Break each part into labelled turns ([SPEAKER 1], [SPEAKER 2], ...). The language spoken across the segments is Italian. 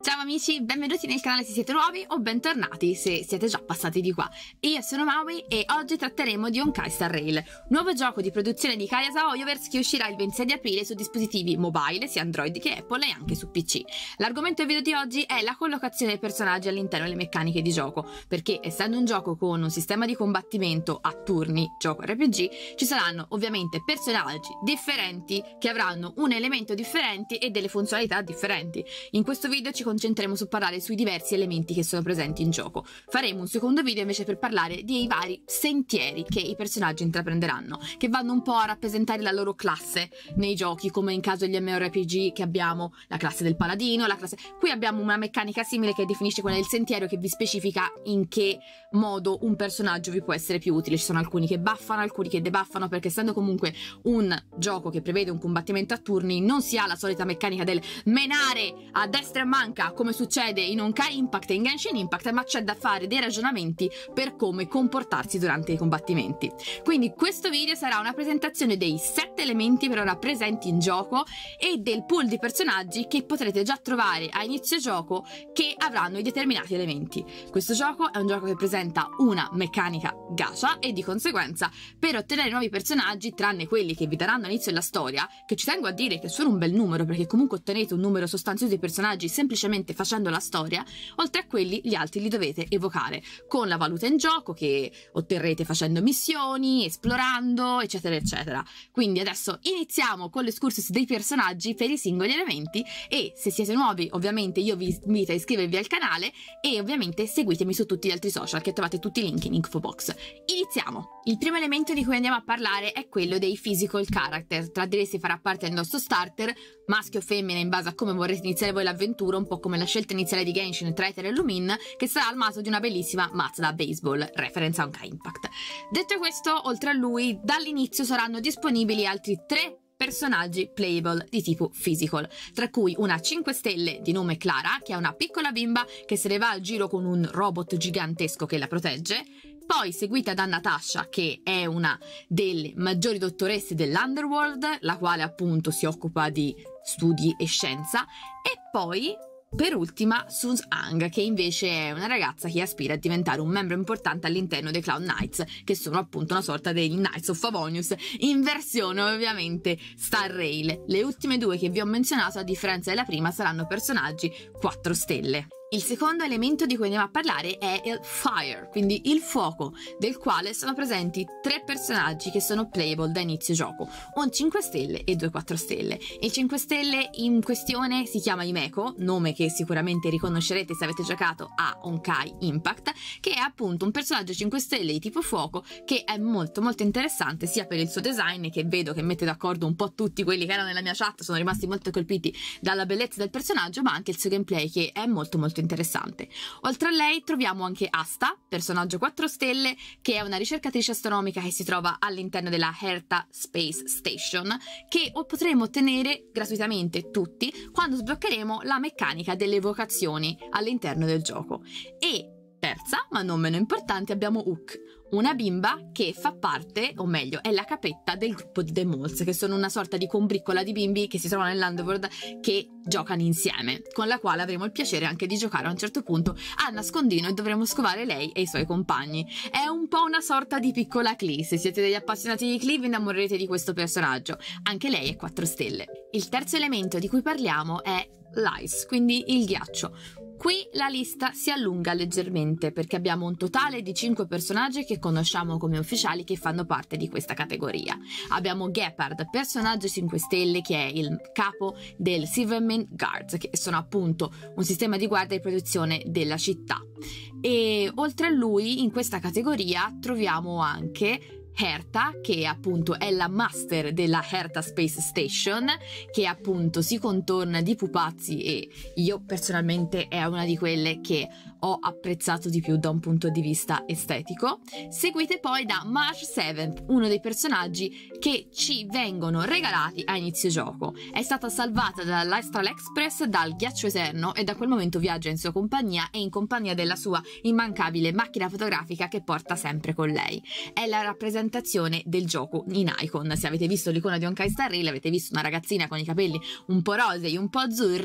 [SPEAKER 1] Ciao amici, benvenuti nel canale se siete nuovi o bentornati se siete già passati di qua. Io sono Maui e oggi tratteremo di Honkai Star Rail, nuovo gioco di produzione di Kayasa Hoyoverse che uscirà il 26 di aprile su dispositivi mobile, sia Android che Apple e anche su PC. L'argomento del video di oggi è la collocazione dei personaggi all'interno delle meccaniche di gioco, perché essendo un gioco con un sistema di combattimento a turni, gioco RPG, ci saranno ovviamente personaggi differenti che avranno un elemento differente e delle funzionalità differenti. In questo video ci concentreremo su parlare sui diversi elementi che sono presenti in gioco. Faremo un secondo video invece per parlare dei vari sentieri che i personaggi intraprenderanno, che vanno un po' a rappresentare la loro classe nei giochi, come in caso degli MMORPG che abbiamo la classe del paladino, la classe... Qui abbiamo una meccanica simile che definisce quella del sentiero, che vi specifica in che modo un personaggio vi può essere più utile. Ci sono alcuni che buffano, alcuni che debuffano, perché essendo comunque un gioco che prevede un combattimento a turni non si ha la solita meccanica del menare a destra e manca come succede in Honkai Impact e in Genshin Impact, ma c'è da fare dei ragionamenti per come comportarsi durante i combattimenti. Quindi questo video sarà una presentazione dei 7 elementi per ora presenti in gioco e del pool di personaggi che potrete già trovare a inizio gioco che avranno i determinati elementi. Questo gioco è un gioco che presenta una meccanica gacha e di conseguenza per ottenere nuovi personaggi, tranne quelli che vi daranno all'inizio della storia, che ci tengo a dire che sono un bel numero perché comunque ottenete un numero sostanzioso di personaggi semplicemente facendo la storia, oltre a quelli gli altri li dovete evocare con la valuta in gioco che otterrete facendo missioni, esplorando, eccetera eccetera. Quindi adesso iniziamo con l'escursus dei personaggi per i singoli elementi e se siete nuovi ovviamente io vi invito a iscrivervi al canale e ovviamente seguitemi su tutti gli altri social che trovate tutti i link in info box. Iniziamo! Il primo elemento di cui andiamo a parlare è quello dei physical character. Tra di essi farà parte del nostro starter, maschio o femmina in base a come vorrete iniziare voi l'avventura, un po' come la scelta iniziale di Genshin tra Ether e Lumin, che sarà al maso di una bellissima mazza da baseball, reference a Honkai Impact. Detto questo, oltre a lui, dall'inizio saranno disponibili altri 3 personaggi playable di tipo physical, tra cui una 5 stelle di nome Clara, che è una piccola bimba che se ne va al giro con un robot gigantesco che la protegge, poi seguita da Natasha, che è una delle maggiori dottoresse dell'Underworld, la quale appunto si occupa di studi e scienza, e poi per ultima Suns-Ang, che invece è una ragazza che aspira a diventare un membro importante all'interno dei Cloud Knights, che sono appunto una sorta dei Knights of Favonius in versione ovviamente Star Rail. Le ultime 2 che vi ho menzionato, a differenza della prima, saranno personaggi 4 stelle. Il secondo elemento di cui andiamo a parlare è il Fire, quindi il fuoco, del quale sono presenti 3 personaggi che sono playable da inizio gioco, un 5 stelle e 2 4 stelle. Il 5 stelle in questione si chiama Himeko, nome che sicuramente riconoscerete se avete giocato a Honkai Impact, che è appunto un personaggio 5 stelle di tipo fuoco che è molto interessante sia per il suo design, che vedo che mette d'accordo un po' tutti quelli che erano nella mia chat, sono rimasti molto colpiti dalla bellezza del personaggio, ma anche il suo gameplay che è molto interessante. Oltre a lei troviamo anche Asta, personaggio 4 stelle, che è una ricercatrice astronomica che si trova all'interno della Herta Space Station, che potremo ottenere gratuitamente tutti quando sbloccheremo la meccanica delle evocazioni all'interno del gioco. E terza, ma non meno importante, abbiamo Hook, una bimba che fa parte, o meglio, è la capetta del gruppo di The Moles, che sono una sorta di combriccola di bimbi che si trovano nell'Underworld che giocano insieme, con la quale avremo il piacere anche di giocare a un certo punto a nascondino e dovremo scovare lei e i suoi compagni. È un po' una sorta di piccola Klee, se siete degli appassionati di Klee vi innamorerete di questo personaggio, anche lei è 4 stelle. Il terzo elemento di cui parliamo è l'ice, quindi il ghiaccio. Qui la lista si allunga leggermente perché abbiamo un totale di 5 personaggi che conosciamo come ufficiali che fanno parte di questa categoria. Abbiamo Gepard, personaggio 5 stelle che è il capo del Silvermane Guards, che sono appunto un sistema di guardia e protezione della città. E oltre a lui in questa categoria troviamo anche Herta, che appunto è la master della Herta Space Station, che appunto si contorna di pupazzi e io personalmente è una di quelle che ho apprezzato di più da un punto di vista estetico. Seguite poi da March 7, uno dei personaggi che ci vengono regalati a inizio gioco. È stata salvata dall'Astral Express dal ghiaccio eterno e da quel momento viaggia in sua compagnia e in compagnia della sua immancabile macchina fotografica che porta sempre con lei. È la rappresentazione del gioco in icon. Se avete visto l'icona di Honkai Star Rail avete visto una ragazzina con i capelli un po' rosei, un po' azzurri,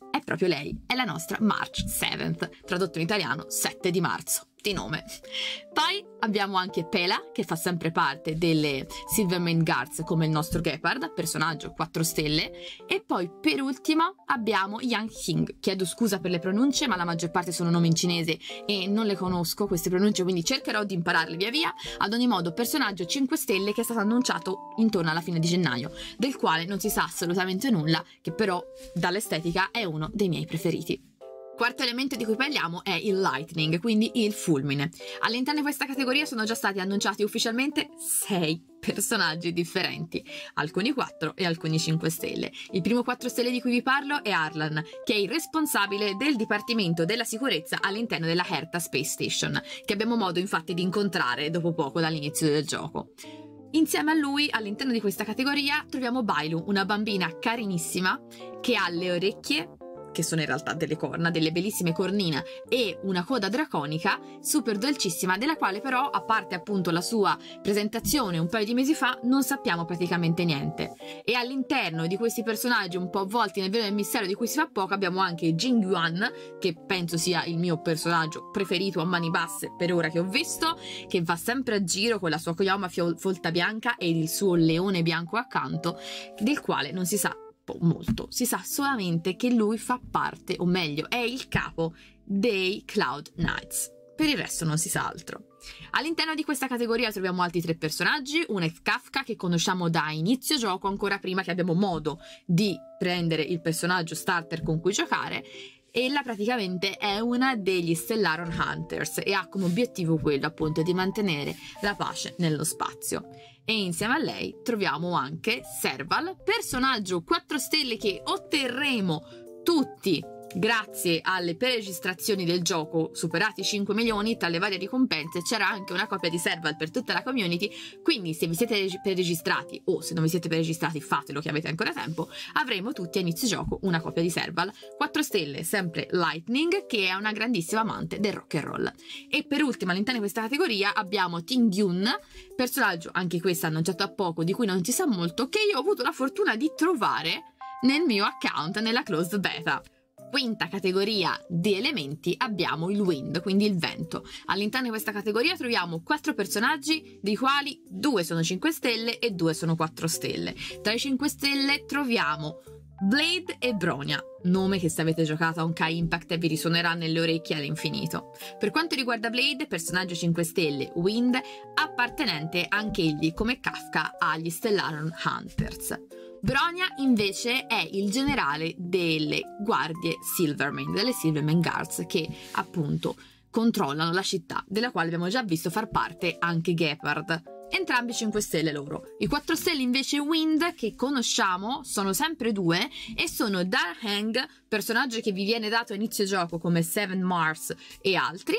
[SPEAKER 1] è proprio lei, è la nostra March 7th, tradotto in italiano 7 di marzo, di nome. Poi abbiamo anche Pela, che fa sempre parte delle Silvermane Guards come il nostro Gepard, personaggio 4 stelle, e poi per ultimo abbiamo Yang Xing. Chiedo scusa per le pronunce, ma la maggior parte sono nomi in cinese e non le conosco queste pronunce, quindi cercherò di impararle via via. Ad ogni modo, personaggio 5 stelle che è stato annunciato intorno alla fine di gennaio, del quale non si sa assolutamente nulla, che però dall'estetica è uno dei miei preferiti. Quarto elemento di cui parliamo è il Lightning, quindi il fulmine. All'interno di questa categoria sono già stati annunciati ufficialmente 6 personaggi differenti, alcuni 4 e alcuni 5 stelle. Il primo 4 stelle di cui vi parlo è Arlan, che è il responsabile del Dipartimento della Sicurezza all'interno della Herta Space Station, che abbiamo modo infatti di incontrare dopo poco dall'inizio del gioco. Insieme a lui, all'interno di questa categoria, troviamo Bailu, una bambina carinissima che ha le orecchie, che sono in realtà delle corna, delle bellissime cornine, e una coda draconica super dolcissima, della quale però, a parte appunto la sua presentazione un paio di mesi fa, non sappiamo praticamente niente. E all'interno di questi personaggi un po' avvolti nel velo del mistero di cui si fa poco abbiamo anche Jing Yuan, che penso sia il mio personaggio preferito a mani basse per ora che ho visto, che va sempre a giro con la sua coioma folta bianca ed il suo leone bianco accanto, del quale non si sa molto, si sa solamente che lui fa parte, o meglio è il capo dei Cloud Knights. Per il resto non si sa altro. All'interno di questa categoria troviamo altri 3 personaggi, una è Kafka che conosciamo da inizio gioco, ancora prima che abbiamo modo di prendere il personaggio starter con cui giocare. Ella praticamente è una degli Stellaron Hunters e ha come obiettivo quello appunto di mantenere la pace nello spazio. E insieme a lei troviamo anche Serval, personaggio 4 stelle che otterremo tutti grazie alle preregistrazioni del gioco, superati 5 milioni. Tra le varie ricompense c'era anche una copia di Serval per tutta la community, quindi se vi siete preregistrati o se non vi siete preregistrati fatelo che avete ancora tempo, avremo tutti a inizio gioco una copia di Serval 4 stelle, sempre Lightning, che è una grandissima amante del rock and roll. E per ultimo all'interno di questa categoria abbiamo Ting Yun, personaggio anche questo annunciato a poco, di cui non si sa molto, che io ho avuto la fortuna di trovare nel mio account nella closed beta. Quinta categoria di elementi abbiamo il wind, quindi il vento. All'interno di questa categoria troviamo 4 personaggi, dei quali 2 sono 5 stelle e 2 sono 4 stelle. Tra i 5 stelle troviamo Blade e Bronya, nome che se avete giocato a un Kai Impact vi risuonerà nelle orecchie all'infinito. Per quanto riguarda Blade, personaggio 5 stelle, Wind, appartenente anch'egli come Kafka agli Stellaron Hunters. Bronya invece è il generale delle guardie Silvermane, delle Silvermane Guards, che appunto controllano la città, della quale abbiamo già visto far parte anche Gepard. Entrambi 5 stelle loro. I 4 stelle invece Wind, che conosciamo, sono sempre 2 e sono Dar Heng, personaggio che vi viene dato a inizio gioco come Seven Mars e altri,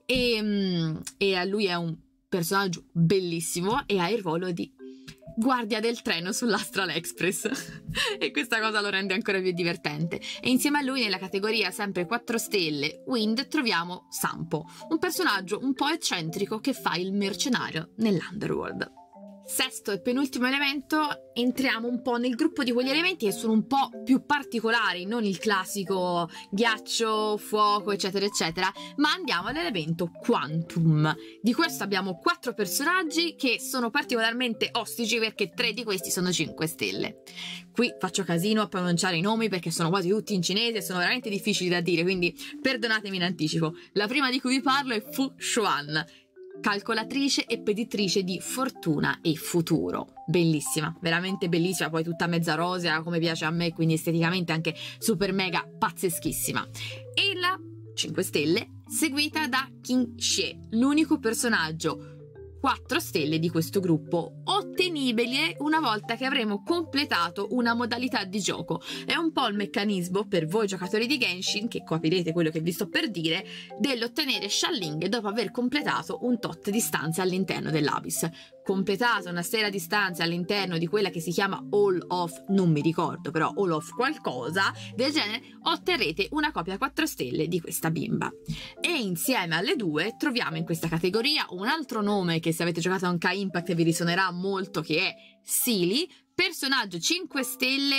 [SPEAKER 1] e lui è un personaggio bellissimo e ha il ruolo di guardia del treno sull'Astral Express e questa cosa lo rende ancora più divertente. E insieme a lui nella categoria sempre 4 stelle Wind troviamo Sampo, un personaggio un po' eccentrico che fa il mercenario nell'Underworld. Sesto e penultimo elemento, entriamo un po' nel gruppo di quegli elementi che sono un po' più particolari, non il classico ghiaccio, fuoco eccetera eccetera, ma andiamo all'elemento Quantum. Di questo abbiamo 4 personaggi che sono particolarmente ostici perché 3 di questi sono 5 stelle. Qui faccio casino a pronunciare i nomi perché sono quasi tutti in cinese e sono veramente difficili da dire, quindi perdonatemi in anticipo. La prima di cui vi parlo è Fu Xuan, calcolatrice e petitrice di fortuna e futuro. Bellissima, veramente bellissima, poi tutta mezza rosea come piace a me, quindi esteticamente anche super mega pazzeschissima. E la 5 stelle seguita da Qin Xie, l'unico personaggio 4 stelle di questo gruppo, ottenibile una volta che avremo completato una modalità di gioco. È un po' il meccanismo per voi giocatori di Genshin, che capirete quello che vi sto per dire, dell'ottenere Xialing dopo aver completato un tot di stanze all'interno dell'Abyss. Completata una sera di stanze all'interno di quella che si chiama Hall of, non mi ricordo, però Hall of qualcosa del genere, otterrete una copia 4 stelle di questa bimba. E insieme alle 2 troviamo in questa categoria un altro nome che se avete giocato a un Kai Impact vi risuonerà molto, che è Seely, personaggio 5 stelle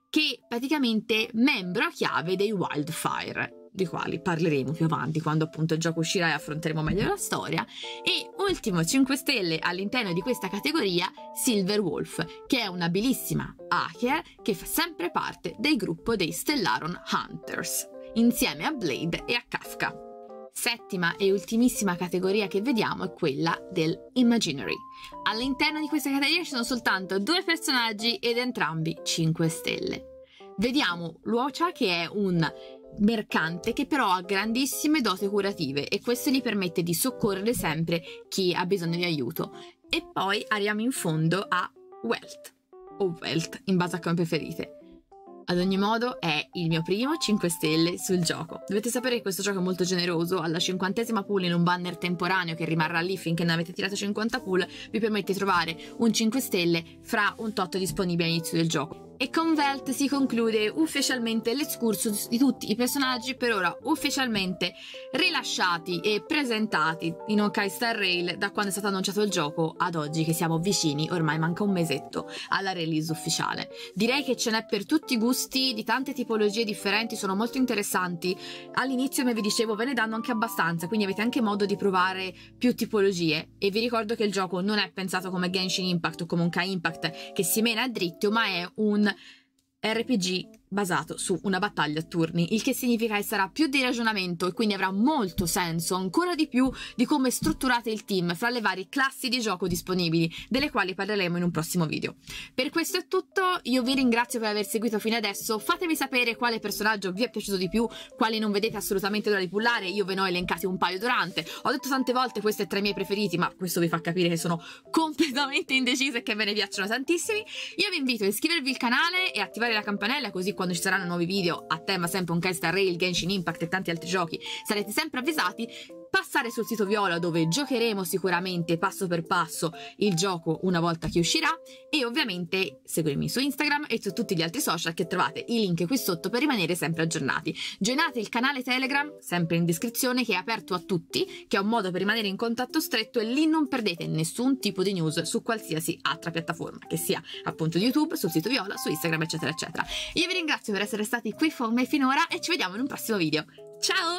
[SPEAKER 1] che praticamente è membro a chiave dei Wildfire, di quali parleremo più avanti quando appunto il gioco uscirà e affronteremo meglio la storia. E ultimo 5 stelle all'interno di questa categoria, Silverwolf, che è un'abilissima hacker che fa sempre parte del gruppo dei Stellaron Hunters, insieme a Blade e a Kafka. Settima e ultimissima categoria che vediamo è quella del Imaginary. All'interno di questa categoria ci sono soltanto 2 personaggi ed entrambi 5 stelle. Vediamo Luocha, che è un mercante che però ha grandissime doti curative e questo gli permette di soccorrere sempre chi ha bisogno di aiuto. E poi arriviamo in fondo a Welt, o Welt, in base a come preferite. Ad ogni modo è il mio primo 5 stelle sul gioco. Dovete sapere che questo gioco è molto generoso, alla 50ª pull in un banner temporaneo che rimarrà lì finché ne avete tirato 50 pull, vi permette di trovare un 5 stelle fra un tot disponibile all'inizio del gioco. E con Welt si conclude ufficialmente l'escursus di tutti i personaggi per ora ufficialmente rilasciati e presentati in Honkai Star Rail da quando è stato annunciato il gioco ad oggi che siamo vicini, ormai manca un mesetto, alla release ufficiale. Direi che ce n'è per tutti i gusti, di tante tipologie differenti, sono molto interessanti. All'inizio, come vi dicevo, ve ne danno anche abbastanza, quindi avete anche modo di provare più tipologie. E vi ricordo che il gioco non è pensato come Genshin Impact o come Honkai Impact che si mena a dritto, ma è un RPG basato su una battaglia a turni, il che significa che sarà più di ragionamento e quindi avrà molto senso, ancora di più, di come strutturate il team fra le varie classi di gioco disponibili, delle quali parleremo in un prossimo video. Per questo è tutto, io vi ringrazio per aver seguito fino adesso, fatemi sapere quale personaggio vi è piaciuto di più, quali non vedete assolutamente l'ora di pullare, io ve ne ho elencati un paio durante, ho detto tante volte questo è tra i miei preferiti, ma questo vi fa capire che sono completamente indecisa e che me ne piacciono tantissimi. Io vi invito a iscrivervi al canale e attivare la campanella, così quando ci saranno nuovi video a tema sempre Honkai Star Rail, Genshin Impact e tanti altri giochi sarete sempre avvisati. Passare sul sito Viola dove giocheremo sicuramente passo per passo il gioco una volta che uscirà e ovviamente seguirmi su Instagram e su tutti gli altri social che trovate i link qui sotto per rimanere sempre aggiornati. Joinate il canale Telegram, sempre in descrizione, che è aperto a tutti, che è un modo per rimanere in contatto stretto e lì non perdete nessun tipo di news su qualsiasi altra piattaforma, che sia appunto YouTube, sul sito Viola, su Instagram eccetera eccetera. Io vi ringrazio per essere stati qui con me finora e ci vediamo in un prossimo video. Ciao!